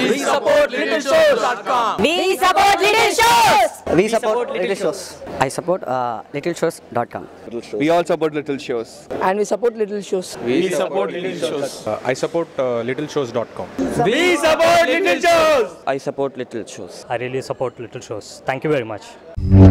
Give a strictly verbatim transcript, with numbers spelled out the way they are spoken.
We support little shows dot com. We support little shows. We support little shows. I support uh, little shows dot com. We all support little shows. And we support little shows. We support little shows. Uh, I support uh, little shows dot com. We support little shows. I support little shows. I really support little shows. Thank you very much.